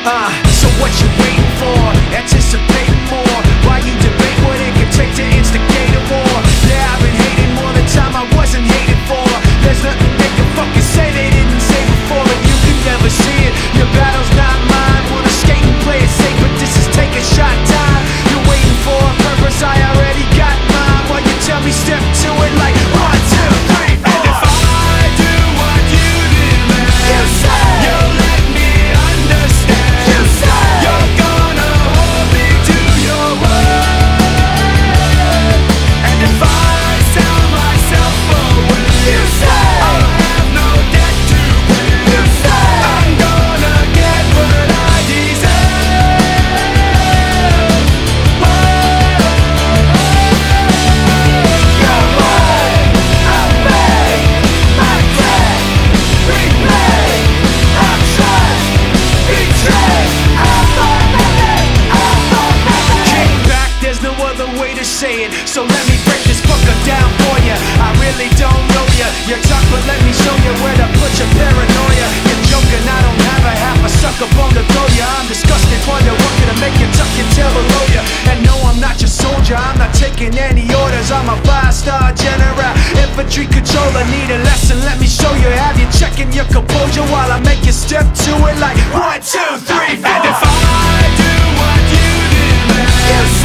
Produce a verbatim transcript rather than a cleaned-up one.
Uh, so what you waiting for? Anticipating more. Why you debate what it could take to instigate a war? Yeah, I've been hating more the time I wasn't hated for. There's nothing they can fucking say they didn't say before, and you can never see it. Your battle's not mine. Wanna skate and play it safe, but this is take a shot time. You're waiting for a purpose, I already got mine. While you tell me step to it like one, two, three, four. And if I do what you demand, you say you'll let me understand. You say you're gonna hold me to your word. And if I sell myself away, you say I'll have no debt to pay. You say I'm gonna get what I deserve. Your word, I'll make my debt repay. I trust, betray. I'm forever, I'm forever. Kick back, there's no other way to say it. So let me break this fucker down for ya. I really don't know ya. You talk, but let me show you where to put your paranoia. You're joking, I don't have a half a sucker bone to throw ya. I'm disgusted, wonder what could make you tuck your tail below ya. And no, I'm not your soldier, I'm not taking any orders. I'm a five-star general, infantry controller. Need a lesson, let me show you. Have you checking your composure while I make you step to it like one, two, three, four. And if I do what you demand, you